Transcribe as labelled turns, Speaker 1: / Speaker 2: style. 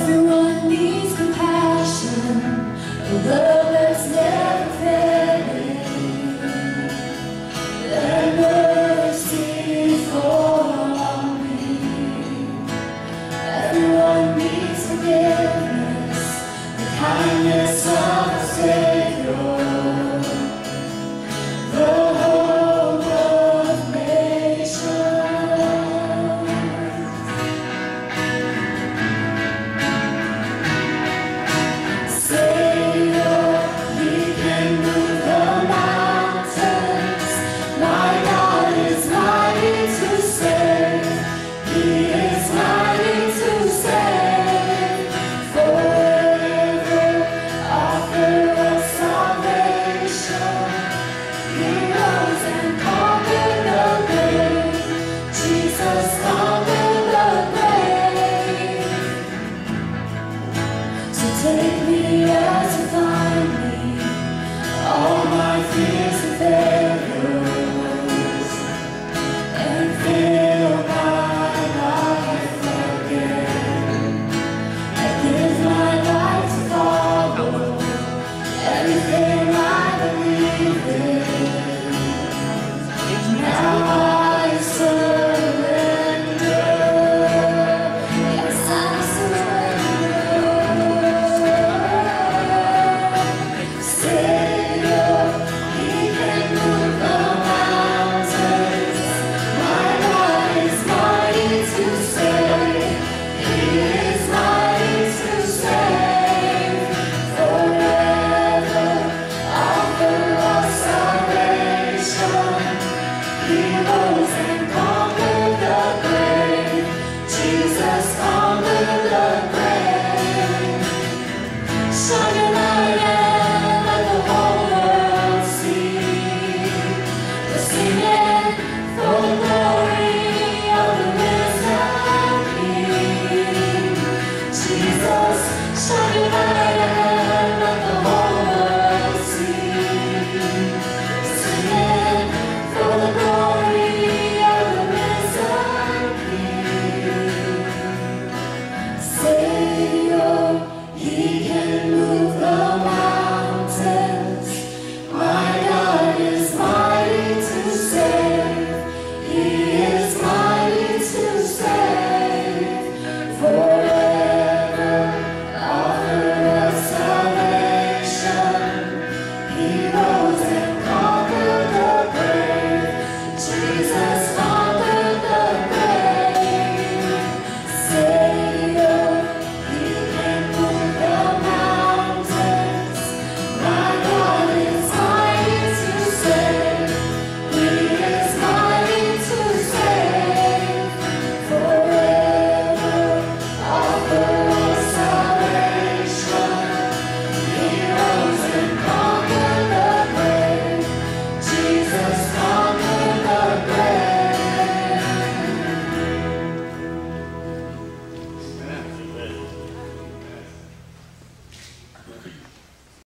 Speaker 1: Everyone needs compassion, a love that's never failing. Let mercy fall on me. Everyone needs forgiveness, the kindness of a Savior, the hope of nations. Savior, He can move the mountains. My God is mighty to save. He is mighty to save. Forever author of salvation. He rose and conquered the grave. Jesus conquered the grave. So take me as you find me, all my fears and failures, and fill my life again. I give my life to follow everything I believe in. Now I surrender. Yes, I surrender. Savior, He can move the mountains. My God is mighty to save. He is mighty to save. Forever, author of salvation. He rose and